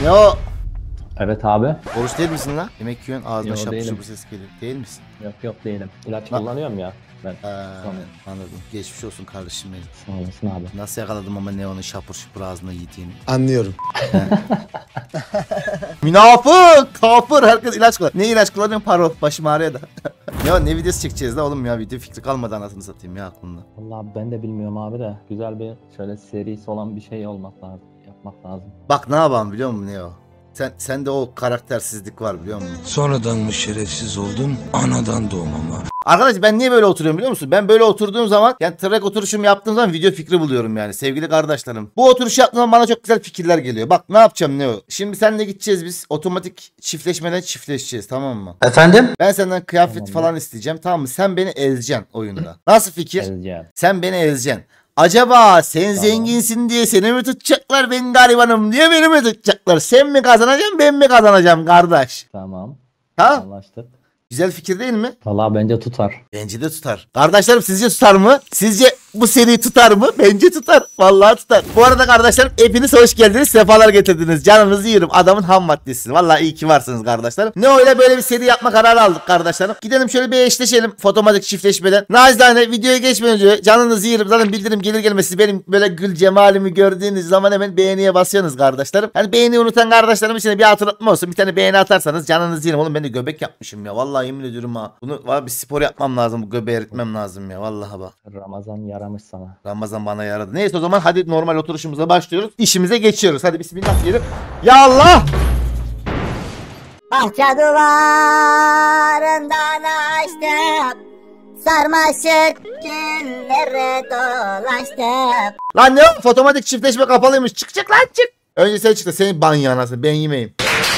Ne o? Evet abi. Oruç değil misin lan? Yemek yiyorsun ağzına Yo, şapır değilim. şapır ses geliyor. Değil misin? Yok değilim. İlaç Lan. kullanıyorum ya. Ben. Anladım. Geçmiş olsun kardeşim benim. Sağ olasın abi. Nasıl yakaladım ama Neo'nun şapır şupur ağzına yediğini. Anlıyorum. Münafık! Kafir! Herkes ilaç kullanıyor. Ne ilaç kullanıyorsun? Paro. Başım ağrıyor da. Ne videosu çekeceğiz la oğlum ya? Video fikri kalmadı anasını satayım ya aklımda. Vallahi ben de bilmiyorum abi de. Güzel bir şöyle serisi olan bir şey olmak lazım. Yapmak lazım. Bak ne yapalım biliyor musun Neo? Sende o karaktersizlik var biliyor musun? Sonradan mı şerefsiz oldun, anadan doğmama. Arkadaş ben niye böyle oturuyorum biliyor musun? Ben böyle oturduğum zaman yani tırnak oturuşumu yaptığım zaman video fikri buluyorum yani sevgili kardeşlerim. Bu oturuşu yaptığım zaman bana çok güzel fikirler geliyor. Bak ne yapacağım Neo? Şimdi seninle gideceğiz biz otomatik çiftleşmeden çiftleşeceğiz tamam mı? Efendim? Ben senden kıyafet Tamam. falan isteyeceğim tamam mı? Sen beni ezeceksin oyunda. Nasıl fikir? Ezeceğim. Sen beni ezeceksin. Acaba sen Tamam. zenginsin diye seni mi tutacaklar ben garibanım diye beni mi tutacaklar? Sen mi kazanacaksın ben mi kazanacağım kardeş? Tamam. Ha? Anlaştık. Güzel fikir değil mi? Vallahi bence tutar. Bence de tutar. Kardeşlerim sizce tutar mı? Sizce bu seri tutar mı? Bence tutar. Vallahi tutar. Bu arada kardeşlerim hepiniz hoş geldiniz. Sefalar getirdiniz. Canınızı yerim. Adamın ham maddesi. Vallahi iyi ki varsınız kardeşlerim. Ne öyle böyle bir seri yapma kararı aldık kardeşlerim. Gidelim şöyle bir eşleşelim. Fotomatik çiftleşmeden. Nacizane videoya geçmeden önce canınızı yerim. Zaten bildirim gelir gelmez siz benim böyle gül cemalimi gördüğünüz zaman hemen beğeniye basıyorsunuz kardeşlerim. Hani beğeni unutan kardeşlerim için de bir hatırlatma olsun. Bir tane beğeni atarsanız canınızı yerim. Oğlum ben de göbek yapmışım ya. Vallahi yemin ediyorum ha. Bunu var bir spor yapmam lazım. Bu göbeği eritmem lazım ya. Vallahi bak. Ramazan yaramış sana. Ramazan bana yaradı. Neyse o zaman hadi normal oturuşumuza başlıyoruz. İşimize geçiyoruz. Hadi bismillah diyelim. Ya Allah! Bahçe duvarından açtım, sarmaşık güllere dolaştım. Lan ne o? Fotomatik çiftleşme kapalıymış. Çıkacak lan çık. Önce sen çık da senin ban yanasın. Ben yemeyeyim.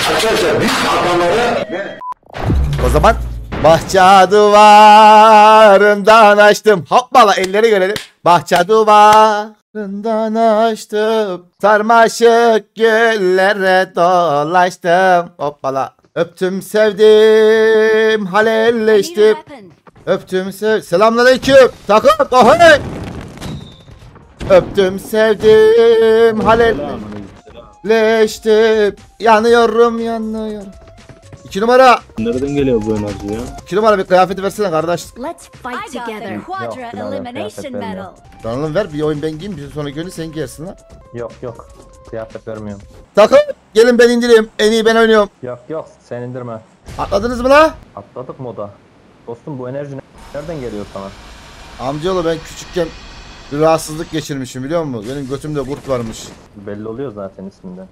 O zaman bahçe duvarından açtım. Hoppala elleri görelim. Bahçe duvarından açtım. Sarmaşık güllere dolaştım. Hoppala. Öptüm sevdim halelleştim. Öptüm selamünaleyküm. Takım ohay. Öptüm sevdim halelleştim. Yanıyorum. 2 numara. Nereden geliyor bu enerji ya? 2 numara bir kıyafeti versene kardeş. Let's fight together. Quadra Yok, elimination kıyafet medal. vermiyor. Donalım ver bir oyun ben giyeyim. Bir sonraki oyunu sen giyersin lan. Yok. Kıyafet vermiyorum. Takım gelin ben indireyim. En iyi ben oynuyorum. Yok sen indirme. Atladınız mı la? Atladık moda. Dostum bu enerji nereden geliyor sana? Amcaoğlu ben küçükken bir rahatsızlık geçirmişim biliyor musun? Benim götümde kurt varmış. Belli oluyor zaten isminden.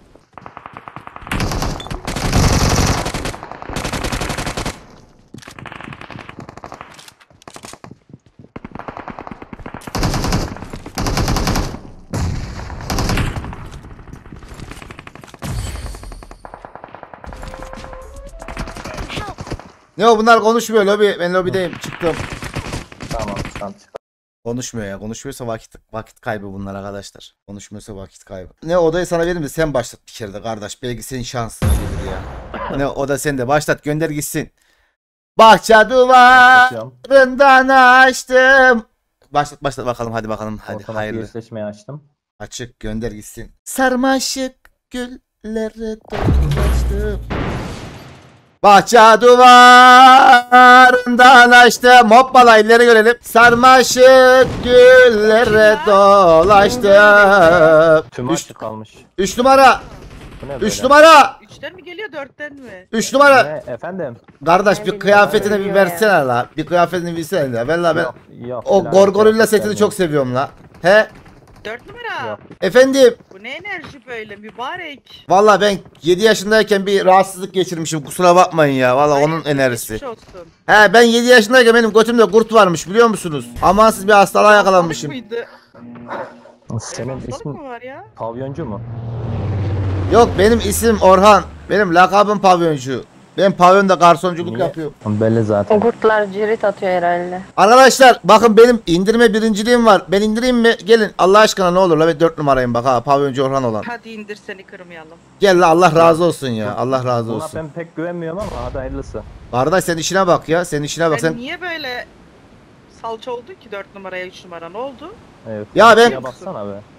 Ne o bunlar konuşmuyor lobi. Ben lobideyim çıktım. Tamam çık. Konuşmuyor ya. Konuşmuyorsa vakit kaybı bunlar arkadaşlar. Konuşmuyorsa vakit kaybı. Ne odayı sana vereyim de sen başlat bir kere de kardeş. Belki senin şansına gelir ya. Ne o da sen de başlat gönder gitsin. Bahçe duvarından açtım. Başlat bakalım hadi bakalım. Hadi Ortalık hayırlı. eşleşmeyi açtım. Açık gönder gitsin. Sarmaşık güllere dolaştım. Bahçe duvarından açtım. Hoppala elleri görelim. Sarmaşık güllere dolaştım. Tüm açık kalmış. 3 numara. Bu ne böyle? 3 numara. 3'ten mi geliyor 4'ten mi? 3 numara. Ne efendim? Kardeş bir kıyafetine bir versene la. Bir kıyafetini versene la. Valla ben Yok. o Bilader gorgonilla kıyafet setini vermiyorum. çok seviyorum la. He? 4 numara. Yok. Efendim. Bu ne enerji böyle mübarek. Valla ben 7 yaşındayken bir rahatsızlık geçirmişim. Kusura bakmayın ya. Valla onun Hayır, enerjisi. geçmiş olsun. He ben 7 yaşındayken benim götümde kurt varmış biliyor musunuz? Amansız bir hastalığa yakalanmışım. Hastalık mıydı? Senin Hastalık ismin mı var ya? pavyoncu mu? Yok benim isim Orhan. Benim lakabım pavyoncu. Ben pavyonda garsonculuk Niye? yapıyorum. Belli zaten. O kurtlar cirit atıyor herhalde. Arkadaşlar bakın benim indirme birinciliğim var. Ben indireyim mi? Gelin Allah aşkına ne olur la ben 4 numarayım bak ha pavyoncu Orhan olan. Hadi indir seni kırmayalım. Gel la Allah razı olsun ya. Allah razı Buna olsun. ben pek güvenmiyorum ama hadi hayırlısı. Kardeş sen işine bak ya. Sen işine bak Sen sen. niye böyle salça oldun ki 4 numaraya 3 numara ne oldu? Evet. Ya ben- Baksana be.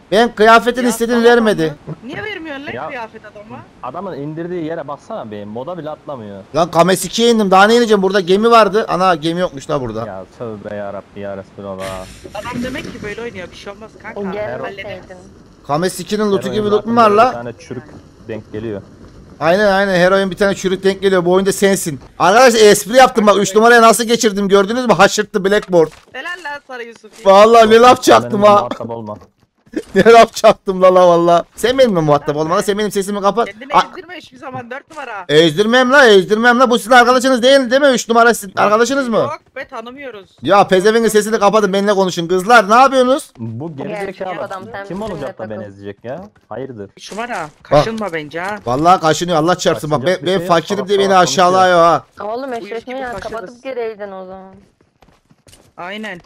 Ben kıyafetin Ya istediğini salak vermedi. ama. Niye vermiyorsun lan Ya. kıyafet adama? Adamın indirdiği yere baksana be. Moda bile atlamıyor. Lan Kames 2'ye indim. Daha ne ineceğim? Burada gemi vardı. Ana gemi yokmuş la burada. Ya tövbe yarabbi ya Resulallah. Adam demek ki böyle oynuyor. Bir şey olmaz kanka. O Hallederiz. gelmeseydin. Kames 2'nin lootu Her gibi oyun loot mu zaten var böyle la? Bir tane çürük denk geliyor. Aynen her oyun bir tane çürük denk geliyor. Bu oyunda sensin. Arkadaşlar espri yaptım bak 3 numaraya nasıl geçirdim gördünüz mü? Haşırttı Blackboard. Helal lan sana Yusuf. Vallahi ne laf çaktım Benimle ha. muhatap olma. Ne laf çaktım la valla. Sen benimle muhatap olma la. Sen benim sesimi kapat. Kendini A- ezdirme hiçbir zaman 4 numara. ezdirmem la. Bu sizin arkadaşınız değil mi? 3 numara sizin arkadaşınız mı? Yok be tanımıyoruz. Ya pezevengin sesini kapatın benimle konuşun. Kızlar ne yapıyorsunuz? Bu Gerçek gerizekalı adam, sen kim bizimle olacak da beni takıl. ezecek ya? Hayırdır? 3 numara. Kaşınma bence ha. Vallahi kaşınıyor Allah çarpsın bak. Kaçınacak Ben, bir ben şey yok. fakirim Salak diye beni salak aşağılıyor ha. Oğlum Uyuz gibi eşleşmeyi kaşarız. kapatıp gireydin o zaman. Aynen.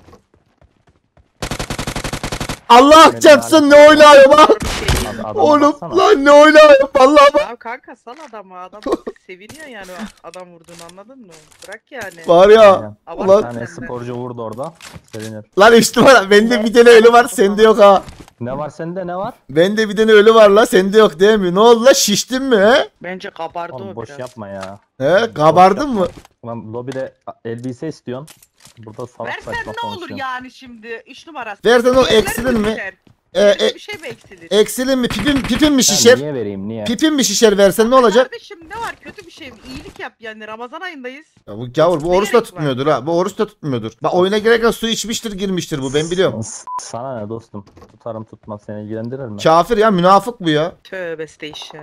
Allah çarpsın ne oynuyor bak. Adama Oğlum baksana. lan ne oynuyor vallahi bak. Ya kanka sal adamı. Adam seviniyor yani adam vurduğunu anladın mı? Bırak yani. Var ya. Aynen. Abartma Ulan Bir tane sen de. sporcu vurdu orada. Sevinir. lan 3 numara bende bir tane ölü var sende yok ha. Ne var sende ne var? Bende bir tane ölü var la sende yok değil mi? Ne oldu la şiştin mi he? Bence kabardı Oğlum o boş biraz. yapma ya. He kabardın mı? Lan lobide elbise istiyorsun. Burada salak Versen saçma ne olur konuşuyorsun. yani şimdi 3 numarası. Versen o Diğerleri eksilir mi? düşer. E, Bir şey mi eksilir? eksilin mi? Pipim mi Ben şişer? niye vereyim niye? Pipim mi şişer versen ne olacak? Kardeşim ne var kötü bir şey mi? İyilik yap yani Ramazan ayındayız. Ya bu gavur bu Ne oruç da gerek tutmuyordur ha. Bu oruç da tutmuyordur. Bak oyuna girerken su içmiştir girmiştir bu ben biliyorum. Sana ne dostum? Tutarım tutmaz seni ilgilendirir mi? Kafir ya münafık bu ya. Tövbe işte.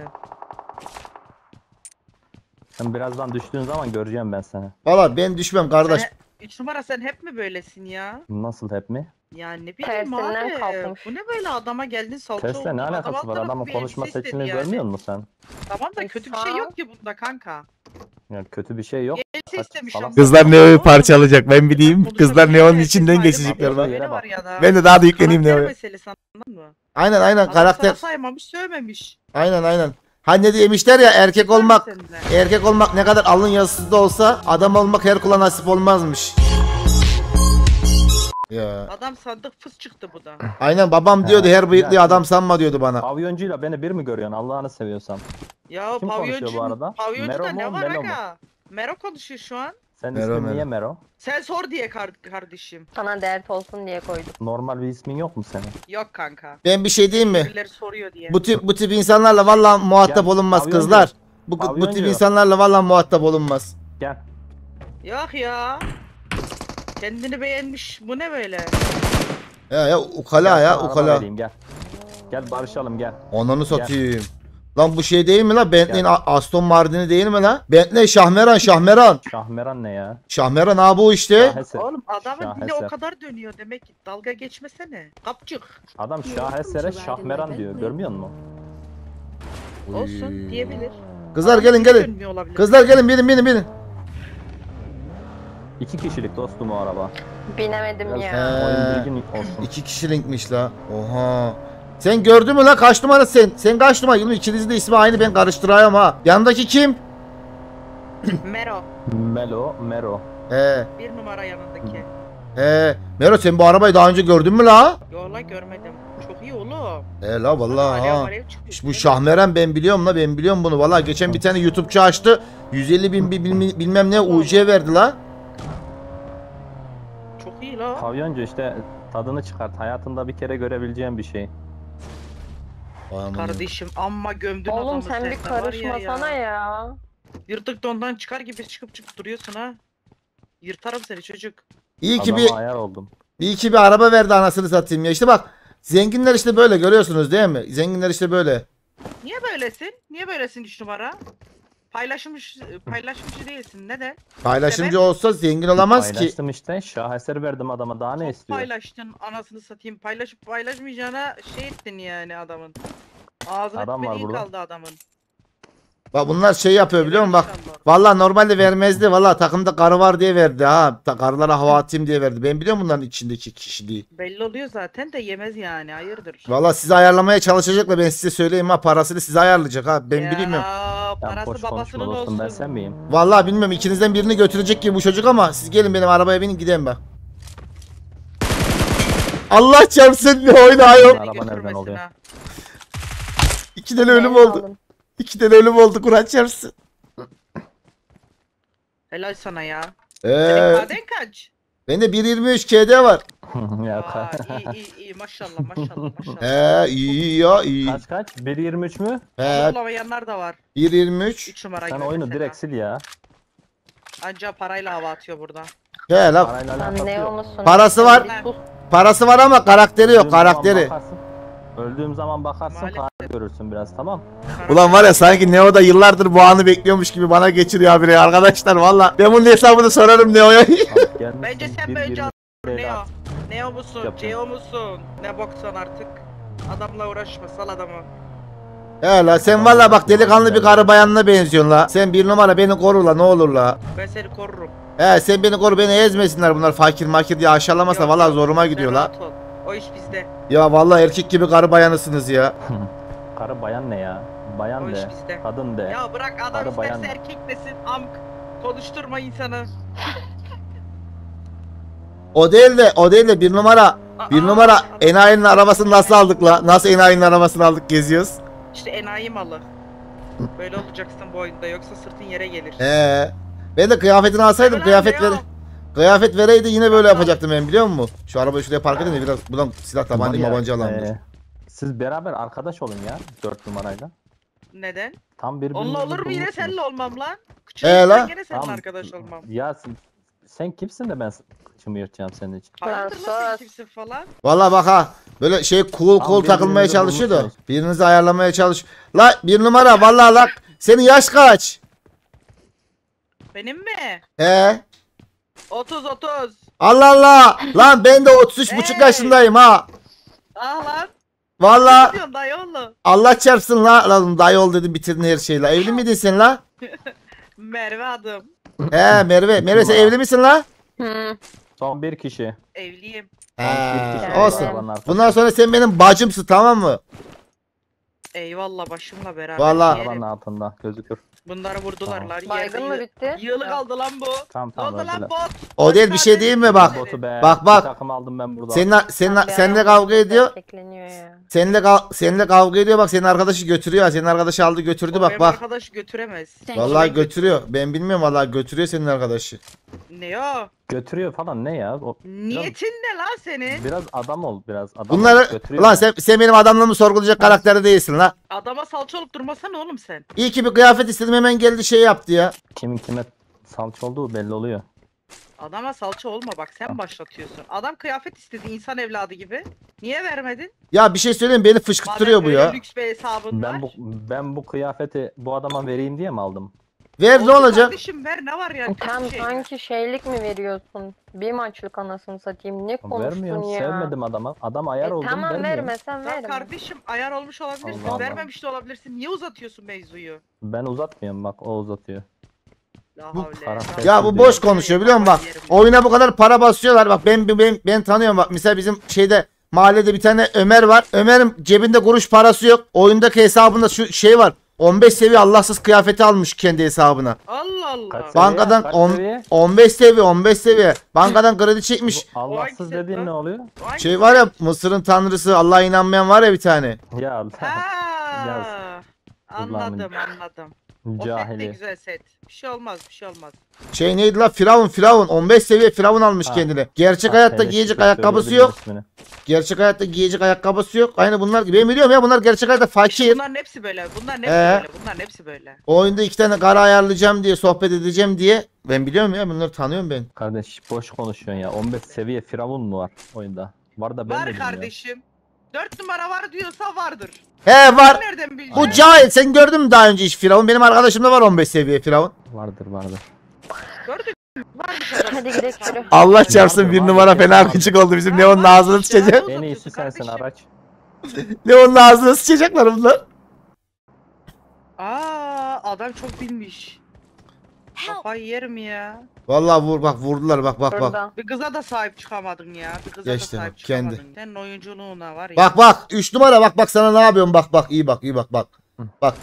Sen birazdan düştüğün zaman göreceğim ben seni. Valla ben düşmem kardeş. 3 numara sen hep mi böylesin ya? Nasıl hep mi? Yani ne bileyim Tersinden abi. kalkmış. Bu ne böyle adama geldin salça Testle ne oldun. Adam alakası alt var? tarafı Adamın bir konuşma elbise istedi seçeneğini yani. görmüyor musun sen? Tamam da kötü bir şey yok ki bunda kanka. Ya kötü bir şey yok. Elbise Saç- istemiş salak- ama. Kızlar Neo'yu parçalayacak ben bileyim. Konuşabilir Kızlar Neo'nun yani. içinden Ayrı geçecekler bir lan. yeri var ya da. Ben de daha da yükleneyim Karakter Neo'ya. meselesi anladın mı? Aynen Adam karakter. sana saymamış sövmemiş. Aynen. Hani demişler ya erkek olmak Seninle. erkek olmak ne kadar alın yazısız da olsa adam olmak her kula nasip olmazmış. Ya. Adam sandık fıs çıktı bu da. Aynen babam diyordu her bıyıklı Ya. adam sanma diyordu bana. Avyoncuyla beni bir mi görüyorsun Allah'ını seviyorsan? Ya Kim konuşuyor bu arada? Pavyoncuda Mero ne mu, var Melo mu? aga? Mero konuşuyor şu an. Sen Mero, ismin Mero. niye Mero? Sen sor diye kardeşim. Sana dert olsun diye koydum. Normal bir ismin yok mu senin? Yok kanka. Ben bir şey diyeyim mi? Birileri soruyor diye. Bu tip insanlarla vallahi muhatap Gel, olunmaz pavyoncu. kızlar. Bu tip Pavyoncu. insanlarla vallahi muhatap olunmaz. Gel. Yok ya. Kendini beğenmiş. Bu ne böyle? Ya ukala Gel, ya sana araba ukala. vereyim, Gel. Gel barışalım gel. Ananı satayım. Lan bu şey değil mi la? Bentley'in Aston Martin'i değil mi la? Bentley Şahmeran. Şahmeran ne ya? Şahmeran abi o işte. Şaheser. Oğlum adamın dili o Şaheser. kadar dönüyor demek ki. Dalga geçmesene. Kapçık. Adam Şaheser'e Şahmeran diyor görmüyor musun? Olsun diyebilir. Kızlar Adamın gelin dili gelin. dönmüyor olabilir. Kızlar gelin binin. 2 kişilik dostum o araba. Binemedim Biraz ya. oyun bilgin olsun. 2 kişilinkmiş la. Oha. Sen gördün mü la kaç numara sen? Sen kaç numara? Yılmaz ikinizin de ismi aynı ben karıştırayım ha. Yanındaki kim? Mero. Mero. Bir numara yanındaki. Mero sen bu arabayı daha önce gördün mü la? Yola görmedim. Çok iyi oğlum. La vallahi Alev ha. alev çıkıyor. Bu Şahmeran ben biliyorum la ben biliyorum bunu. Vallahi geçen bir tane YouTube'cu açtı. 150 bin bilmem ne UC verdi la. Çok iyi la. Pavyoncu işte tadını çıkart. Hayatında bir kere görebileceğin bir şey. Kardeşim amma gömdün Oğlum adamı sen bir de var karışmasana ya. Yırtık dondan çıkar gibi çıkıp duruyorsun ha. Yırtarım seni çocuk. İyi ki Adama bir ayar oldum. araba verdi anasını satayım ya. İşte bak zenginler işte böyle görüyorsunuz değil mi? Zenginler işte böyle. Niye böylesin? Niye böylesin 3 numara? Paylaşımcı değilsin. Neden? Paylaşımcı olsa zengin olamaz ki. Paylaştım işte. Şaheser verdim adama daha ne Çok istiyor? paylaştın anasını satayım. Paylaşıp paylaşmayacağına şey ettin yani adamın. Ağzına Adam var iyi burada. kaldı adamın. Bak bunlar şey yapıyor biliyor musun? Bak vallahi normalde vermezdi. Vallahi takımda karı var diye verdi ha. Karılara hava atayım diye verdi. Ben biliyorum bunların içindeki kişiliği. Belli oluyor zaten de yemez yani. Hayırdır? Vallahi sizi ayarlamaya çalışacaklar. Ben size söyleyeyim ha. Parasını size ayarlayacak ha. Ben bilmiyorum. Ben Parası boş konuşma babasının dostum olsun. ben sen miyim? Vallahi bilmiyorum. İkinizden birini götürecek gibi bu çocuk ama siz gelin benim arabaya binin gideyim bak. Allah çarpsın ne oyna yok. Araba nereden Götürmesin oluyor? ha. 2 tane ölüm Neyse oldu. aldım. 2 tane ölüm oldu Kur'an çarpsın. Helal sana ya. Eee Kaden kaç? bende 1.23 KD var. Ya Aa, iyi maşallah maşallah maşallah. İyi ya iyi. kaç? 1.23 mü? Olamayanlar da var. 1.23. 3 numara Sen gibi oyunu mesela. direkt sil ya. Anca parayla hava atıyor burada. He lan Parayla Sen alakası ne yok. olmuşsun? Parası var. Sus. parası var ama karakteri yok Öldüğüm zaman karakteri. bakarsın. Öldüğüm zaman bakarsın Maalesef. karar görürsün biraz, tamam. Ulan var ya sanki Neo da yıllardır bu anı bekliyormuş gibi bana geçiriyor habire arkadaşlar valla. Ben bunun hesabını sorarım Neo'ya. Abi gelmişsin, Bence sen 1.20 önce lira Neo. at. Neo musun? Yapıyorum. Ceo musun? Ne boksan artık. Adamla uğraşma sal adamı. He la sen valla bak delikanlı bir karı bayanına benziyorsun la. Sen bir numara beni koru la ne olur la. Ben seni korurum. He sen beni koru beni ezmesinler bunlar fakir makir diye aşağılamasa Yok, valla yok. zoruma Sen gidiyor la. rahat ol. O iş bizde. Ya valla erkek gibi karı bayanısınız ya. Karı bayan ne ya? O Bayan iş de, bizde. kadın de. Ya bırak adam Karı bayan isterse mı? erkek desin amk. Konuşturma insanı. O değil de bir numara. Bir Aa, numara adam- enayinin arabasını nasıl aldık la? Nasıl enayinin arabasını aldık geziyoruz? İşte enayi malı. Böyle olacaksın bu oyunda yoksa sırtın yere gelir. Ben de kıyafetini alsaydım Ulan Neo. kıyafet vereydi yine böyle yapacaktım ben biliyor musun? Şu arabayı şuraya park edin de biraz buradan silah tabanca Ya, mabanca alalım. dur. Siz beraber arkadaş olun ya 4 numarayla. Neden? Tam birbirinizi Onunla olur mu yine bulmuşsunuz. seninle olmam lan? lan. Küçülürsen gene seninle Tamam. arkadaş olmam. Ya sen kimsin de ben kıçımı yırtacağım senin için. Hayırdır sus. lan sen kimsin falan? Valla bak ha böyle şey cool Tam takılmaya birbirinizi çalışıyor da bulmuşsunuz. birinizi ayarlamaya çalış. La bir numara valla la senin yaş kaç? Benim mi? He? 30. Allah Allah lan ben de 33,5 Hey. yaşındayım ha. Ah lan. Valla Ne diyorsun dayı oğlu? Allah çarpsın la lan dayı ol dedim bitirdin her şeyi la. Evli miydin sen la? Merve adım. He Merve sen evli misin la? Hı. Son bir kişi. Evliyim. He Evet. olsun. Arabanın arkasında. Bundan sonra sen benim bacımsın tamam mı? Eyvallah başımla beraber. Vallahi- yerim. Arabanın altında gözükür. Bunları vurdular Tamam. lan. Baygın mı bitti? Yığılı kaldı lan bu. Tamam Ne tamam oldu lan öldüler. bot? O değil bir şey değil mi bak? Botu be. Bak, bak. Bir takım aldım ben burada. Seninle kavga ediyor. Bekleniyor ya. Seninle kavga ediyor bak senin arkadaşı götürüyor. Ha, senin arkadaşı aldı götürdü O bak benim bak. arkadaş götüremez. Vallahi götürüyor. Ben bilmiyorum vallahi götürüyor senin arkadaşı. Ne o? Götürüyor falan ne ya? O, Niyetin ne lan senin? biraz adam ol biraz. Adam ol, Bunları götürüyor ulan ya. sen benim adamlığımı sorgulayacak karakterde değilsin la. Adama salça olup durmasana oğlum sen. İyi ki bir kıyafet istedim hemen geldi şey yaptı ya. Kimin kime salça olduğu belli oluyor. Adama salça olma bak sen başlatıyorsun. Adam kıyafet istedi insan evladı gibi. Niye vermedin? Ya bir şey söyleyeyim beni fışkırttırıyor bu böyle ya. lüks bir hesabın var. Ben bu kıyafeti bu adama vereyim diye mi aldım? Ver ne Olsun olacak? Kardeşim ver ne var ya? Tam Kötü şey mi? sanki şeylik mi veriyorsun? Bir maçlık anasını satayım. Ne konuştun Vermiyorum, ya? sevmedim adama. Adam ayar oldum Tamam vermiyorum. vermesen Ya verme. kardeşim ayar olmuş olabilirsin. Allah Allah. Vermemiş de olabilirsin. Niye uzatıyorsun mevzuyu? Ben uzatmıyorum bak o uzatıyor. La Bu- havle. karakter- Ya bu boş konuşuyor biliyor musun bak. Oyuna bu kadar para basıyorlar bak ben tanıyorum bak. Mesela bizim şeyde mahallede bir tane Ömer var. Ömer'in cebinde kuruş parası yok. Oyundaki hesabında şu şey var. 15 seviye Allahsız kıyafeti almış kendi hesabına. Allah Allah. Kaç Bankadan kaç 10 seviye? 15 seviye. Bankadan kredi çekmiş. Bu Allahsız hangisi dediğin lan? ne oluyor? Vay. Şey var ya Mısır'ın tanrısı Allah'a inanmayan var ya bir tane. Ya Ha. Anladım Kullanmayın. anladım. O set de cahili. güzel set. Bir şey olmaz bir şey olmaz. Şey neydi la Firavun 15 seviye Firavun almış Ha. kendine. Gerçek Ha, hayatta hele giyecek şükür ayakkabısı söylüyor yok. ismini. Gerçek hayatta giyecek ayakkabısı yok. Aynı bunlar gibi. Ben biliyorum ya bunlar gerçek hayatta fakir. Bunların hepsi böyle. Bunların hepsi Ee? böyle. Bunların hepsi böyle. O oyunda 2 tane kara ayarlayacağım diye sohbet edeceğim diye. Ben biliyorum ya bunları tanıyorum ben. Kardeş boş konuşuyorsun ya. 15 seviye firavun mu var oyunda? Var da ben de Var bilmiyorum. kardeşim. 4 numara var diyorsa vardır. He var. Nereden bileceksin? Bu cahil sen gördün mü daha önce hiç Firavun? Benim arkadaşımda var 15 seviye Firavun. Vardır. Gördün mü? Varmış adam. Hadi gidelim yürü. Allah çarpsın Vardır, bir vardır. numara fena Vardır. gıcık oldu bizim Ya Neon'un varmış ağzını ya. sıçacak. En iyisi sensin Kardeşim. araç. Neon'un ağzını sıçacaklar bunlar. Aa adam çok bilmiş. Kafayı yerim ya. Vallahi vurdular bak. Burada. Bir kıza da sahip çıkamadın ya. Bir kıza Geçti, da sahip kendi. çıkamadın. Senin oyunculuğuna var ya. Bak 3 numara bak sana ne yapıyorum bak iyi bak. Bak.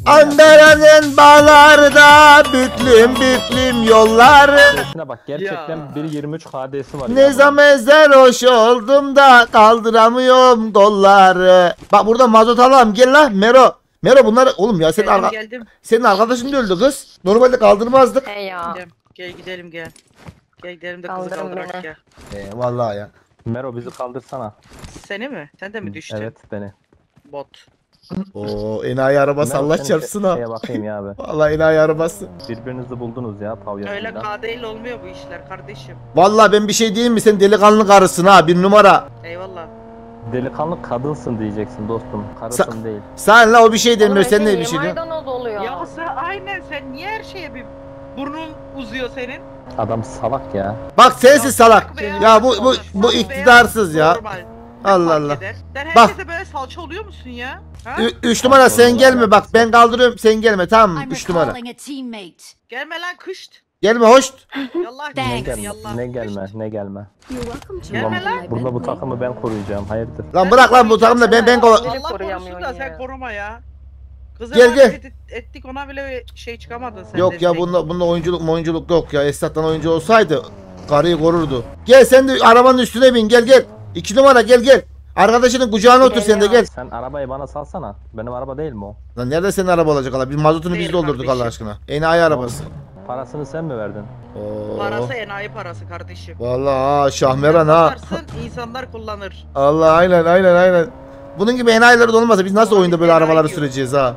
Ankara'nın bağlarda büklüm büklüm yolları. Şuna bak gerçekten Ya. 1.23 KD'si var. Ne ya. zaman hoş oldum da kaldıramıyorum kolları. Bak burada mazot alalım gel lan Mero. Mero bunlar oğlum ya Geldim. senin arkadaşın da öldü kız. Normalde kaldırmazdık. He ya. Gel gidelim gel. Gel gidelim de kızı Kaldırın kaldırak beni. gel. Vallahi ya. Mero bizi kaldırsana. Seni mi? Sen de mi düştün? Evet beni. Bot. Oo enayi arabası Mero, Allah sen çarpsın ha. Şeye bakayım ya abi. Vallahi enayi arabası. Birbirinizi buldunuz ya Öyle pavyonunda. KD olmuyor bu işler kardeşim. Vallahi ben bir şey diyeyim mi sen delikanlı karısın ha bir numara. Eyvallah. Delikanlı kadınsın diyeceksin dostum. Karısın değil. Sen la o bir şey demiyor Oğlum, sen Ece ne bir niye şey diyorsun. maydanoz oluyor? Ya sen aynen sen niye her şeye bir burnun uzuyor senin? Adam salak ya. Bak sensiz salak. beyaz Ya bu olur, bu salak iktidarsız beyaz ya. normal. Allah Fark Allah. eder. Sen Bak. herkese böyle salça oluyor musun ya? Ha? 3 numara sen gelme bak ben kaldırıyorum sen gelme tamam mı I'm 3 numara. recalling a teammate. Gelme lan kışt. Gelme hoş. Yallah Ne Thanks. gelme, yallah. ne gelme, Kışt. ne gelme. You're welcome to Gelme join lan. my Burada bu Bentley. takımı ben koruyacağım. Hayırdır? Lan bırak lan bu takımda ben Beni Allah korusun koruyamıyorsun da sen ya. koruma ya. Kızı Gel, gel. ettik ona bile şey çıkamadın sen. Yok ya destek. bunda oyunculuk yok ya Esat'tan oyuncu olsaydı karıyı korurdu. Gel sen de arabanın üstüne bin gel. 2 numara gel. Arkadaşının kucağına otur sen de gel. Sen arabayı bana salsana. Benim araba değil mi o? Lan nerede senin araba olacak Allah? Bir mazotunu biz Değil doldurduk kardeşim. Allah aşkına. Enayi arabası. Parasını sen mi verdin? Oo. Parası enayi parası kardeşim. Vallahi ha Şahmeran ha. Satarsın, insanlar kullanır. Allah aynen. Bunun gibi enayileri de olmasa biz nasıl Abi oyunda böyle enayi arabaları diyor. süreceğiz ha?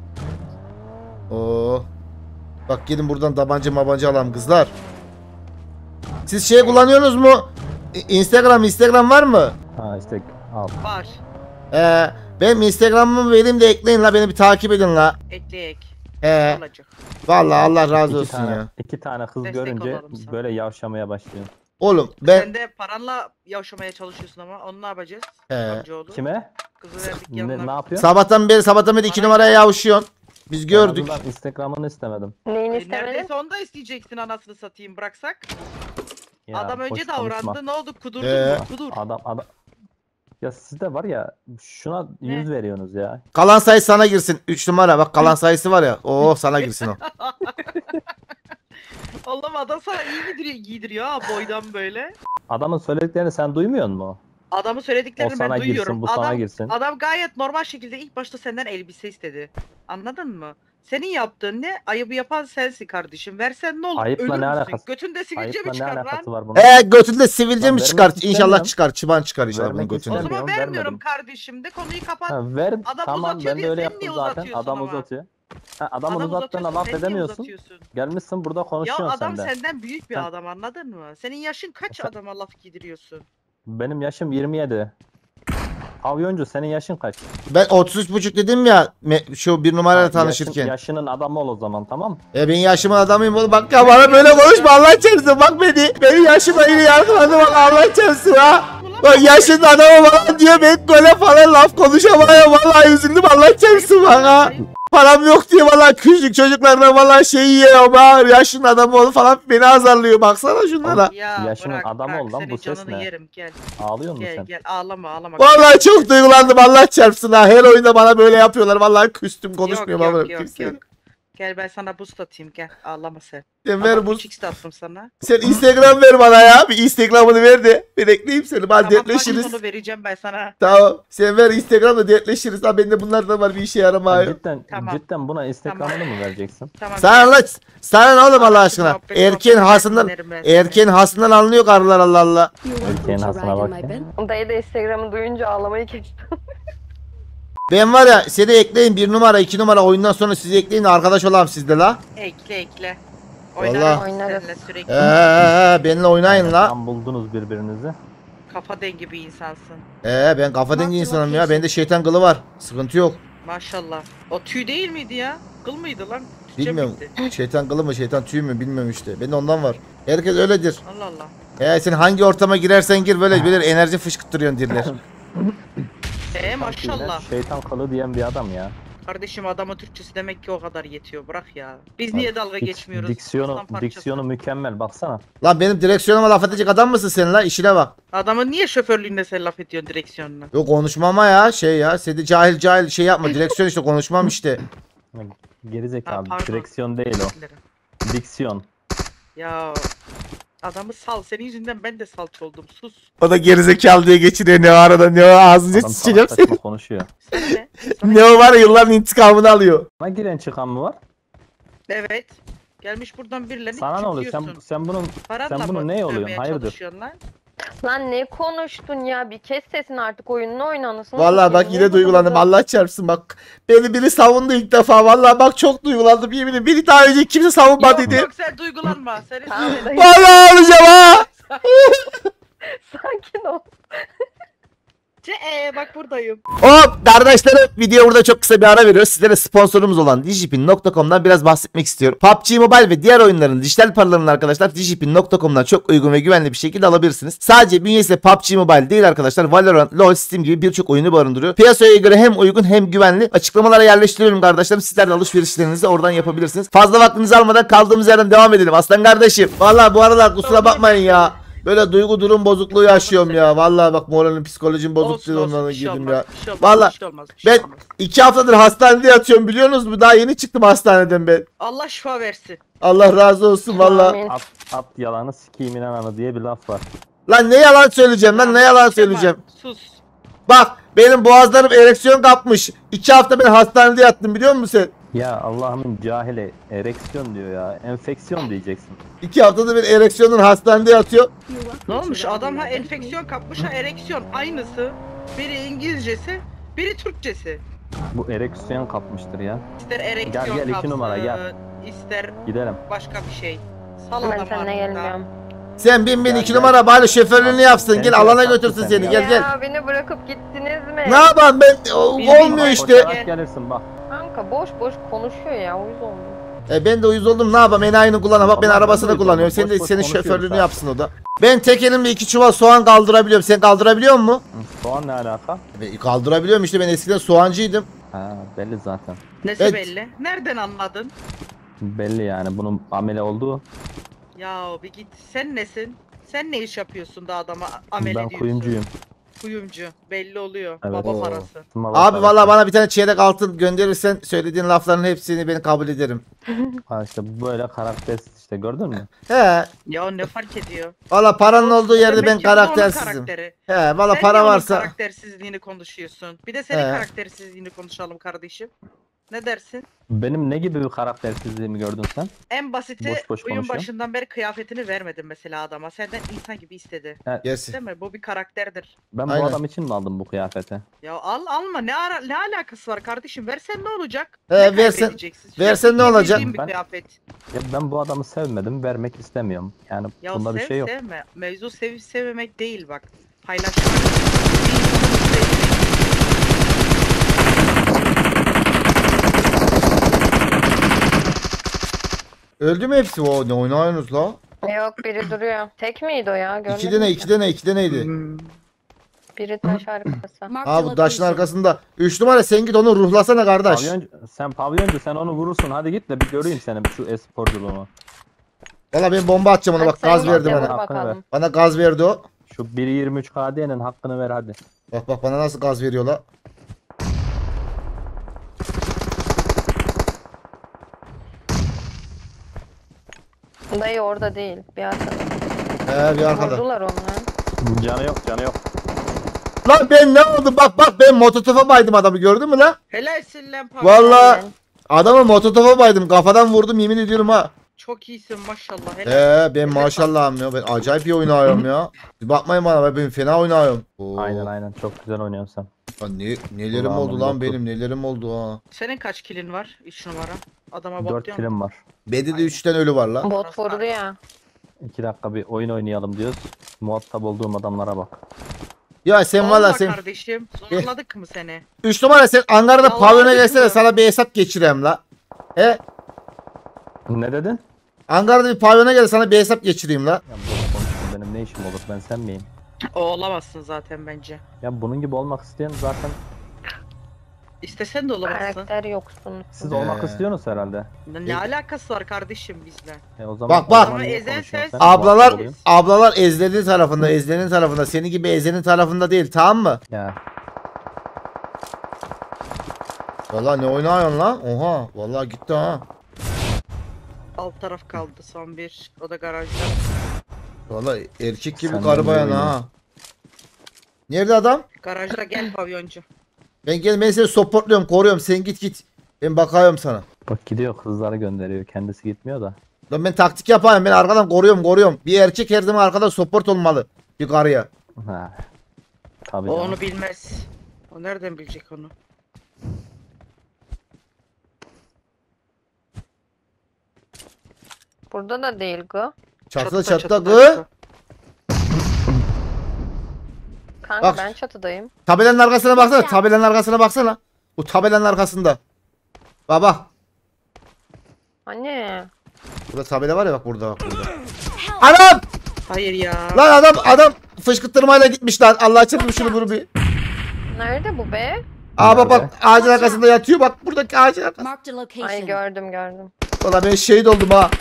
Oo. Bak gelin buradan tabanca alalım kızlar. Siz şey kullanıyorsunuz mu? Instagram var mı? Ha işte al. Var. Benim Instagram'ımı vereyim de ekleyin la beni bir takip edin la. Ekleyek. Olacak. Vallahi Allah razı İki olsun tane, ya. iki tane kız Destek görünce olalım sana. böyle yavşamaya başlıyor. Oğlum ben Sen de paranla yavşamaya çalışıyorsun ama onu ne yapacağız? He. Amcaoğlu. Kime? Kızı verdik Ne yanına. yapıyor? sabahtan beri 2 numaraya yavşıyorsun. Biz gördük. Ben Instagram'ını istemedim. Neyini istemedin? Neredeyse onu da isteyeceksin anasını satayım bıraksak. Ya, Adam önce boş konuşma. davrandı ne oldu kudurdun Ee? mu? Kudur. Adam. Ya siz de var ya şuna yüz veriyorsunuz ya. Kalan sayı sana girsin. 3 numara bak kalan sayısı var ya. Oo sana girsin o. Allah'ım adam sana iyi giydiriyor ha boydan böyle. Adamın söylediklerini sen duymuyor musun? Adamın O söylediklerini sana ben duyuyorum. girsin, bu sana Adam, girsin. adam gayet normal şekilde ilk başta senden elbise istedi. Anladın mı? Senin yaptığın ne? Ayıbı yapan sensin kardeşim. Versen ne olur? Ayıpla Ölür ne müsün? alakası? Götünde sivilce mi Ayıpla ne çıkar lan? alakası var bunun? Götünde sivilce Lan mi vermek çıkar? İnşallah istemiyorum. çıkar. Çıban çıkar inşallah bunun Vermek götünden. O zaman istemiyorum, vermiyorum vermedim. kardeşim de konuyu kapat. Ha, ver Adam tamam uzatıyor ben de diye öyle sen yaptım niye zaten. uzatıyorsun Adam ama? uzatıyor. Ha, adamın Adam uzattığına uzatıyorsun, laf sen niye edemiyorsun. uzatıyorsun? Gelmişsin burada Ya konuşuyorsun adam sen de. senden büyük bir Sen- adam anladın mı? Senin yaşın kaç Sen- adama laf giydiriyorsun? Benim yaşım 27. Pavyoncu senin yaşın kaç? Ben 33,5 dedim ya şu 1 numarayla tanışırken. Yaşının adamı ol o zaman tamam. Ben yaşımın adamıyım oğlum. Bak ya bana böyle konuşma Allah çarpsın. Bak benim yaşıma yine yargıladı bak Allah çarpsın ha. Bak yaşın adamı falan diyor ben böyle falan laf konuşamıyorum. Vallahi üzüldüm Allah çarpsın bak ha. Param yok diye vallahi küçük çocuklarına vallahi şey yiyor. Bağır yaşın adamı ol falan beni azarlıyor. Baksana şunlara. Ya Yaşının bırak, adamı bırak. ol lan, Senin bu ses canını ne? yerim gel. Ağlıyor musun Gel sen? gel ağlama. Vallahi çok duygulandım Allah çarpsın ha. Her oyunda bana böyle yapıyorlar. Vallahi küstüm konuşmuyorum ama. Yok. Gel ben sana boost atayım gel ağlama sen. Sen ver bu. 3x de attım sana. Sen Instagram ver bana ya. Bir Instagram'ını ver de. Ben ekleyeyim seni. Hadi Tamam dertleşiriz. onu vereceğim ben sana. Tamam. Sen ver Instagram'da dertleşiriz. Ha bende bunlar da var bir işe yaramıyor. Cidden buna Instagram'ını mı vereceksin? Tamam. Sana ne oğlum Allah aşkına? Muhabbet, Erken muhabbet hasından dinlerim ben seni. erken hasından anlıyor karılar Allah Allah. You're welcome Erkeğin to hasına ride in bak my ya. Bentley. Dayı da Instagram'ı duyunca ağlamayı geçti. Ben var ya seni ekleyin 1 numara 2 numara oyundan sonra sizi ekleyin de arkadaş olalım sizde la. Ekle. Vallahi. Oynarız seninle sürekli. Benimle oynayın la. Tam buldunuz birbirinizi. Kafa dengi bir insansın. Ben kafa dengi Nasıl insanım ya. bakıyorsun? Bende şeytan kılı var. Sıkıntı yok. Maşallah. O tüy değil miydi ya? Kıl mıydı lan? Türkçe Bilmiyorum. miydi? Şeytan kılı mı şeytan tüy mü bilmiyorum işte. Bende ondan var. Herkes öyledir. Allah Allah. Sen hangi ortama girersen gir böyle enerji fışkırtıyorsun dirler. Maşallah. Şeytan kılı diyen bir adam ya. Kardeşim adamın Türkçesi demek ki o kadar yetiyor. Bırak ya. Biz niye dalga geçmiyoruz? Diksiyonu, Aslan parçası. diksiyonu mükemmel baksana. Lan benim direksiyonuma laf edecek adam mısın sen la? İşine bak. Adamın niye şoförlüğünde sen laf ediyorsun direksiyonuna? Yok konuşmama ya şey ya. Seni cahil şey yapma. Direksiyon işte konuşmam işte. Gerizekalı. pardon. Direksiyon değil o. Diksiyon. Ya adamı sal. Senin yüzünden ben de salç oldum. Sus. O da gerizekalı diye geçiriyor ne o arada ne o ağzınıza Adam sıçacağım salak seni. saçma konuşuyor. Sen de. Ne o var ya yılların intikamını alıyor. Bana giren çıkan mı var? Evet. Gelmiş buradan birilerini Sana ne oluyor? küçültüyorsun. Sen bunun Paranla sen bunu mı ne oluyorsun? dövmeye Hayırdır? çalışıyorsun lan? Lan ne konuştun ya? Bir kes sesini artık, oyununu oynanısın. Vallahi bak yine duygulandım. Allah çarpsın bak. Beni biri savundu ilk defa. Vallahi bak çok duygulandım yemin. Biri daha önce kimse savunmadıydı. Yok sen duygulanma. Senin Tamam, dayı. Vallahi alacağım ha. Sakin ol. bak buradayım. Hop kardeşlerim video burada çok kısa bir ara veriyoruz. Sizlere sponsorumuz olan Digipin.com'dan biraz bahsetmek istiyorum. PUBG Mobile ve diğer oyunların dijital paralarını arkadaşlar Digipin.com'dan çok uygun ve güvenli bir şekilde alabilirsiniz. Sadece bünyesi PUBG Mobile değil arkadaşlar. Valorant, LoL, Steam gibi birçok oyunu barındırıyor. Piyasaya göre hem uygun hem güvenli. Açıklamalara yerleştiriyorum kardeşlerim. Sizler de alışverişlerinizi oradan yapabilirsiniz. Fazla vaktinizi almadan kaldığımız yerden devam edelim. Aslan kardeşim. Vallahi bu aralar kusura bakmayın ya. Böyle duygu durum bozukluğu yaşıyorum ya. Vallahi bak moralim psikolojim bozuk diye ondan girdim ya. Vallahi ben 2 haftadır hastanede yatıyorum biliyorsunuz mu? Daha yeni çıktım hastaneden ben. Allah şifa versin. Allah razı olsun vallahi. Amin. At yalanı sikiyim inananı diye bir laf var. Lan ne yalan söyleyeceğim lan ne yalan söyleyeceğim. Sus. Bak benim boğazlarım ereksiyon kapmış. 2 hafta ben hastanede yattım biliyor musun sen? Ya Allah'ımın cahili ereksiyon diyor ya. Enfeksiyon diyeceksin. 2 haftadır ben ereksiyonun hastanede yatıyor. Ne olmuş? Adam ha enfeksiyon kapmış ha ereksiyon. Aynısı. Biri İngilizcesi, biri Türkçesi. Bu ereksiyon kapmıştır ya. İster ereksiyon Gel, iki kapsın, numara, gel. ister Gidelim. başka bir şey. Sal Ben adamı seninle artık gelmiyorum. Sen bin Gel, 2 gel. numara bari şoförlüğünü yapsın. Gel, Gel gel, alana tatlı götürsün sen seni ya. gel gel. Ya beni bırakıp gittiniz mi? Ne yapalım ben olmuyor Bak, işte. Koşarak gelirsin bak. Kanka boş boş konuşuyor ya, uyuz oldum. Ben de uyuz oldum ne yapayım enayini kullan bak ben Tamam, arabasını ben de uyuz kullanıyorum. oldum. Sen de Boş boş senin konuşuyoruz şoförlüğünü ha. yapsın o da. Ben tek elimle 2 çuval soğan kaldırabiliyorum. Sen kaldırabiliyor musun? Soğan ne alaka? Kaldırabiliyorum işte ben eskiden soğancıydım. Ha belli zaten. Nesi Evet. belli? Nereden anladın? Belli yani bunun amele olduğu. Ya bir git. Sen nesin? Sen ne iş yapıyorsun da adama amele Ben diyorsun? kuyumcuyum. Kuyumcu. Belli oluyor. Evet. Baba Oo. parası. Abi vallahi bana bir tane çeyrek altın gönderirsen söylediğin lafların hepsini ben kabul ederim. Ha işte böyle karaktersiz işte gördün mü? He. Ya ne fark ediyor? Valla paranın olduğu yerde Demek ben ki bu da onun karaktersizim. karakteri. He valla Sen para niye onun varsa. karaktersizliğini konuşuyorsun. Bir de senin He. karaktersizliğini konuşalım kardeşim. Ne dersin? Benim ne gibi bir karaktersizliğimi gördün sen? En basiti Boş boş oyun konuşuyor. başından beri kıyafetini vermedin mesela adama. Senden insan gibi istedi. Gelsin. Değil mi? Bu bir karakterdir. Ben Aynen. bu adam için mi aldım bu kıyafeti? Ya alma ne alakası var kardeşim? Versen ne olacak? He, Ne versen- kaybedeceksin? versen ne olacak? Giydiğin bir Ben- kıyafet. Ya ben bu adamı sevmedim, vermek istemiyorum. Yani Ya bunda bir sev şey yok. sevme. Mevzu sevip sevmemek değil bak. Paylaşmak. Bir insanı mutlu etmek. Öldü mü hepsi? O ne oynuyorsunuz la? Yok, biri duruyor. Tek miydi o ya? Görmedim. 2 tane ki. 2 tane 2 taneydi. Biri taş arkası. Marked a Abi bu taşın location. arkasında. 3 numara sen git onu ruhlasana kardeş. Pavyoncu sen onu vurursun. Hadi git de bir göreyim senin şu e-sporculuğunu. Valla ben bomba atacağım ona bak Hadi gaz sen verdi git de bana. vur bakalım. Bana gaz verdi o. Şu 1.23 KD'nin hakkını ver hadi. Bak bak bana nasıl gaz veriyor la. Dayı orada değil. Bir arkada. Bir arkada. Vurdular onu. Canı yok canı yok. Lan ben ne oldu? Bak bak ben mototofa baydım adamı gördün mü la? Helalsin lan Pavlo. Valla Aynen. adamı mototofa baydım kafadan vurdum yemin ediyorum ha. Çok iyisin maşallah. Helal. Ben maşallahım ya ben acayip iyi oynuyorum ya. Siz bakmayın bana ben fena oynuyorum. Oo. Aynen çok güzel oynuyorsun sen. Lan nelerim Ulan oldu lan botu. benim nelerim oldu ha. Senin kaç kilin var? 3 numara. Adama 4 bakıyor musun? kilim var. Bende de 3 tane ölü var lan. Bot vurdu ya. 2 dakika bir oyun oynayalım diyoruz. Muhatap olduğum adamlara bak. Ya sen valla Vallahi sen kardeşim. Zorladık mı seni? 3 numara sen Ankara'da Vallahi pavyona hiç gelsene mi? sana bir hesap geçireyim la. He? Ne dedin? Ankara'da bir pavyona gel sana bir hesap geçireyim la. Ya boş konuşma benim ne işim olur ben sen miyim? O olamazsın zaten bence. Ya bunun gibi olmak isteyen zaten İstesen de olamazsın. Karakter yoksun. siz olmak istiyorsunuz herhalde. Ne alakası var kardeşim bizle? O zaman Bak, bak. o zaman niye Ezen konuşuyorsun sen- sen? Ablalar Muhatap oluyorsun. ablalar ezlenin tarafında ezlenin tarafında seni gibi ezenin tarafında değil tamam mı? Ya Vallahi ne oynuyorsun lan? Oha vallahi gitti ha. Alt taraf kaldı son bir. O da garajda. Vallahi erkek gibi Sen karı de bayan ne ha. Nerede adam? Garajda gel pavyoncu. Ben seni supportluyorum, koruyorum. Sen git. Ben bakıyorum sana. Bak gidiyor kızları gönderiyor. Kendisi gitmiyor da. Lan ben taktik yapayım. Ben arkadan koruyorum. Bir erkek her zaman arkada support olmalı. Bir karıya. Ha. Tabii O canım. onu bilmez. O nereden bilecek onu? Burada da değil gı. Çatıda gı. Kanka Bak. ben çatıdayım. Tabelanın arkasına baksana. Tabelanın arkasına baksana. Bu tabelanın arkasında. Baba. Hani? Burada tabela var ya bak burada. Anam! Hayır ya. Lan adam fışkırtırmayla gitmiş lan. Allah çarpsın şunu bunu bir. Nerede bu be? Aa bak Nerede? ağacın arkasında yatıyor bak buradaki ağacın arkasında. Marked a Ay location. gördüm. Valla ben şehit oldum ha.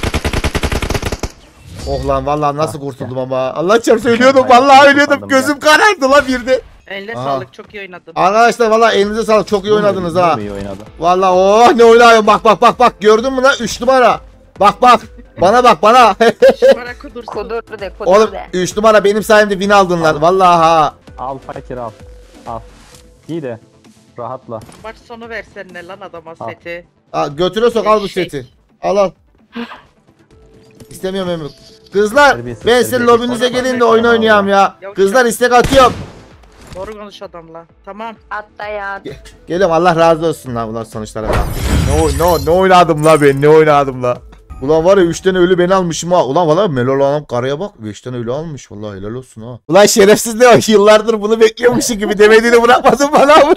Oh lan vallahi nasıl kurtuldum ama. Allah çarpsın ölüyordum vallahi ölüyordum. Gözüm karardı lan bir de. Eline Aha. sağlık, çok iyi oynadın. Arkadaşlar vallahi elinize sağlık çok iyi oynadınız ha. İyi oynadı. Vallahi oh ne oynuyorum bak gördün mü lan 3 numara. Bak bana bak bana. Şımara kudursun. Kudur de. Oğlum 3 numara benim sayemde win aldın lan vallahi ha. Al fakir al. Al. İyi de. Rahatla. Maç sonu versen ne lan adama Al. seti. Aa, götüne sok al bu Eşek. seti. Al. İstemiyorum Emre. Kızlar Terbiyesiz, ben sizin terbiyesiz. lobinize Ona gelin de bak, oyun ona oynayalım ya. Yavşak. Kızlar istek atıyorum. Doğru konuş adamla. Tamam. Hatta ya. Geliyorum Allah razı olsun lan ulan sonuçlara bak. Ne oynadım la ben ne oynadım la. Ulan var ya 3 tane ölü ben almışım ha. Ulan valla Melol Hanım karıya bak 5 tane ölü almış. Vallahi helal olsun ha. Ulan şerefsiz ne o yıllardır bunu bekliyormuşsun gibi demediğini bırakmadın bana bunu.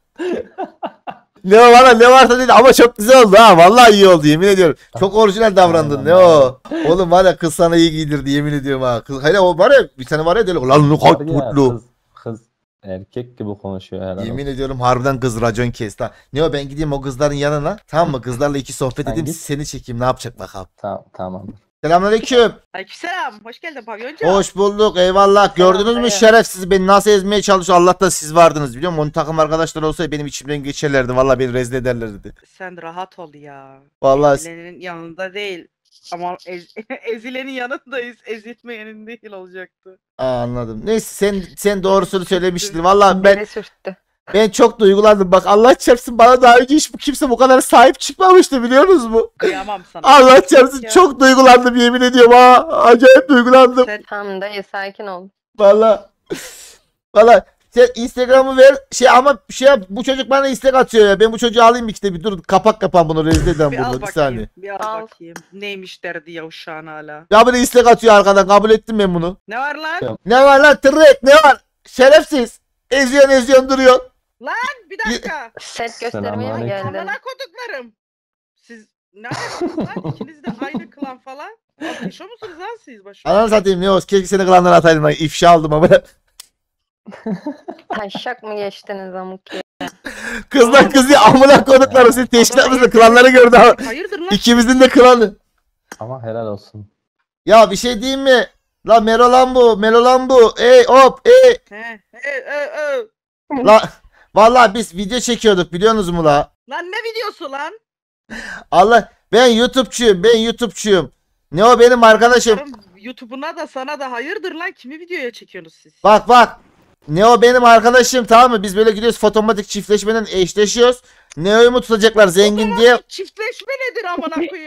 ne varsa dedi ama çok güzel oldu ha. Vallahi iyi oldu yemin ediyorum. Çok orijinal davrandın ne o. Oğlum var ya kız sana iyi giydirdi yemin ediyorum ha. Kız, hele o var ya bir tane var ya deli. Ulan ne kadar Var ya, mutlu. Kız erkek gibi konuşuyor herhalde. Yemin ediyorum harbiden kız racon kesti ha. Ne o ben gideyim o kızların yanına. Tamam mı? Kızlarla iki sohbet Sen edeyim git. seni çekeyim ne yapacak bakalım. Tamam. Selamünaleyküm. Aleykümselam. Hoş geldin pavyoncu. Hoş bulduk eyvallah. Gördünüz mü Selam. şerefsiz beni nasıl ezmeye çalışıyor. Allah'tan siz vardınız biliyor musun? Onun takım arkadaşlar olsaydı benim içimden geçerlerdi. Vallahi beni rezil ederlerdi. Sen rahat ol ya. Vallahi Ezilenin yanında değil. Ama ezilenin yanındayız. Ezilmeyenin değil olacaktı. anladım. Neyse sen doğrusunu söylemiştin. Vallahi Beni sürttü. ben çok duygulandım. Bak Allah çarpsın bana daha önce hiç kimse bu kadar sahip çıkmamıştı biliyorsunuz mu? Kıyamam sana. Allah çarpsın Ya. çok duygulandım yemin ediyorum ha. Acayip duygulandım. Sen Tamam dayı sakin ol. Valla. Valla sen Instagram'ı ver ama bu çocuk bana istek atıyor ya. Ben bu çocuğu alayım işte bir dur kapan bunu rezil eden bir al bunu bir bakayım. saniye. Bir al Al. bakayım. Neymiş derdi ya uşağın hala. Ya bana istek atıyor arkadan kabul ettim ben bunu. Ne var lan? Yok. Ne var lan tırrek ne var? Şerefsiz. Eziyorsun duruyorsun. Bir dakika. Set göstermeye mi Selamünaleyküm. geldin? Amına koduklarım. Siz ne yapıyorsunuz lan? İkiniz de aynı klan falan. Yaşıyor musunuz lan siz başım? Ananı satayım ne olsun keşke seni klandan ataydım lan ifşa aldım ama. Taşak mı geçtiniz amık ya? Kızlar kızı amına koduklarım siz teşkilatınızda klanları gördü ama. Hayırdır lan? İkimizin de klanı. Ama helal olsun. Ya bir şey diyeyim mi? La Melolan bu. Ey hop ey. He. La vallahi biz video çekiyorduk biliyorsunuz mu la? Lan ne videosu lan? Allah ben YouTube'çuyum. Ne o benim arkadaşım. YouTube'una da sana da hayırdır lan? Kimi videoya çekiyorsunuz siz? Bak. Ne o benim arkadaşım tamam mı? Biz böyle gidiyoruz fotomatik çiftleşmeden eşleşiyoruz. Neo'yu mu tutacaklar zengin diye. Çiftleşme nedir amına koyayım?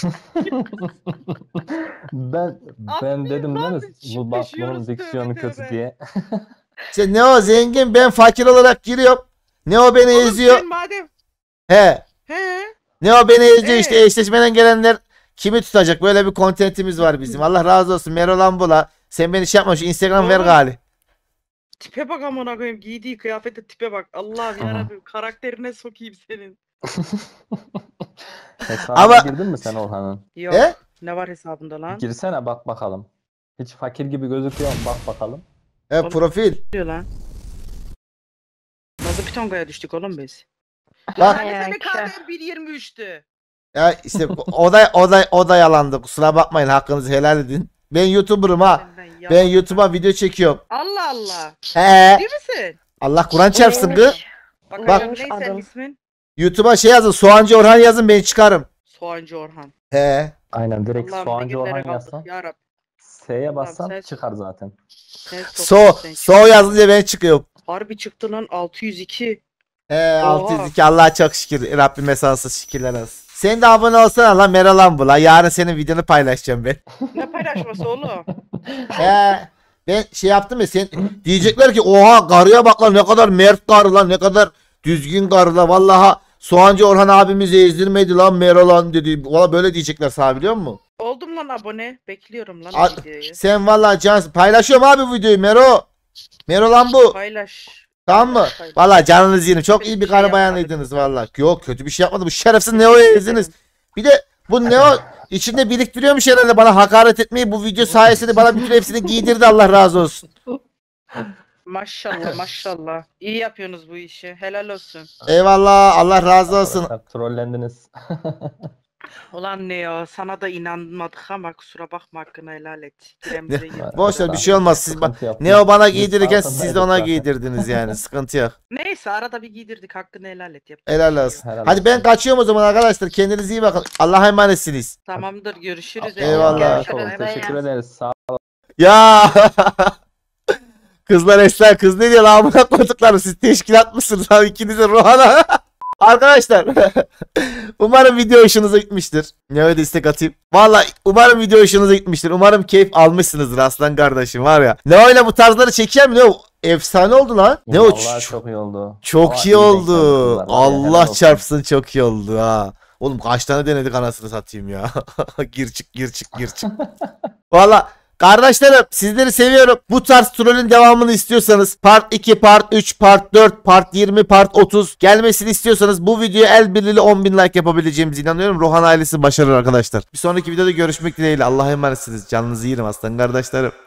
Ben Aferin dedim değil lan, mi? biz Bu bak çiftleşiyoruz, bunun diksiyonu tövbe kötü tövbe. diye. İşte Neo zengin ben fakir olarak giriyorum. Neo beni Oğlum eziyor. sen madem. He. He. Neo beni eziyor Ee? işte eşleşmeden gelenler kimi tutacak? Böyle bir kontentimiz var bizim. Allah razı olsun. Merolan bula. Sen beni şey yapma şu Instagram ver Oğlum. gali. Tipe bak amına koyayım. Giydiği kıyafete tipe bak. Allah'ım Aha. yarabbim. Karakterine sokayım senin. Hesabına Ama- girdin mi sen Orhan'ın? Yok. He? Ne var hesabında lan? Girsene bak bakalım. Hiç fakir gibi gözüküyor mu? Bak bakalım. He profil. Diyor lan. Nasıl bir tongaya düştük oğlum biz? Bak. Hani Ya, senin ki. KD'n 1.23'tü. Ya işte o da yalandı. Kusura bakmayın hakkınızı helal edin. Ben YouTuber'ım ha. Ben YouTube'a video çekiyorum. Allah Allah. He. Değil misin? Allah Kur'an çarpsın kız. Neymiş? Bakayım Bak. ne senin Adam. ismin? YouTube'a şey yazın. Soğancı Orhan yazın, ben çıkarım. Soğancı Orhan. He. Aynen direkt Allah'ım soğancı ne Orhan günlere kaldık yazsan. ya Rabbi. S'ye bassan Allah'ım sen- çıkar zaten. Sen So sen- so yazınca ben çıkıyorum. Harbi çıktı lan 602. He Oha. 602, Allah'a çok şükür. Rabbime sonsuz şükürler olsun. Sen de abone olsana lan, Meral bu lan. Yarın senin videonu paylaşacağım ben. Ne paylaşması oğlum? He. Ben şey yaptım ya, sen diyecekler ki oha karıya bak lan, ne kadar mert karı lan, ne kadar düzgün karı lan. Vallahi Soğancı Orhan abimizi ezdirmedi lan Meral Han dedi. Valla böyle diyecekler sana, biliyor musun? Oldum lan abone. Bekliyorum lan A- videoyu. Sen vallahi cansın. Paylaşıyorum abi bu videoyu Mero. Mero lan bu. Paylaş. Tamam mı? Paylaş. Vallahi canınız yiyin. Çok Kötü iyi bir bir şey karı yapmadık. bayanıydınız vallahi. Yok kötü bir şey yapmadı. Bu şerefsiz Neo'yu ezdiniz. Bir de bu Neo içinde biriktiriyormuş herhalde bana hakaret etmeyi. Bu video sayesinde bana bütün hepsini giydirdi, Allah razı olsun. Maşallah maşallah. İyi yapıyorsunuz bu işi. Helal olsun. Eyvallah, Allah razı olsun. Arkadaşlar trollendiniz. Ulan ne ya, sana da inanmadık ama kusura bakma, hakkını helal et. Kiremize gir. Boş ver, bir şey olmaz. Siz Sıkıntı yok. Neo bana Biz giydirirken siz de farkındaydık ona zaten. giydirdiniz yani. Sıkıntı yok. Neyse arada bir giydirdik, hakkını helal et. Yapacak bir Helal şey yok. olsun. Helal Hadi ben olsun. kaçıyorum o zaman arkadaşlar. Kendinize iyi bakın. Allah'a emanetsiniz. Tamamdır, görüşürüz. Eyvallah. Görüşürüz. Tamam, teşekkür ederiz. Sağ Ya kızlar esler, kız ne diyor lan, amına koyduklarım, siz teşkilat mısınız abi, ikiniz de Ruhan'a. Arkadaşlar umarım video hoşunuza gitmiştir. Ne öyle istek atayım. Vallahi umarım video hoşunuza gitmiştir. Umarım keyif almışsınızdır aslan kardeşim, var ya. Ne öyle bu tarzları çeker mi? Ne o? Efsane oldu lan. Ne o? Vallahi çok iyi oldu. Çok Aa, iyi denk oldu. gelmişsiniz var. Helal Allah olsun. çarpsın, çok iyi oldu ha. Oğlum kaç tane denedik anasını satayım ya. Gir çık gir çık gir çık. Valla kardeşlerim, sizleri seviyorum. Bu tarz trollün devamını istiyorsanız part 2, part 3, part 4, part 20, part 30 gelmesini istiyorsanız bu videoya el birliğiyle 10.000 like yapabileceğimize inanıyorum. Rohan ailesi başarır arkadaşlar. Bir sonraki videoda görüşmek dileğiyle. Allah'a emanetsiniz. Canınızı yerim aslan kardeşlerim.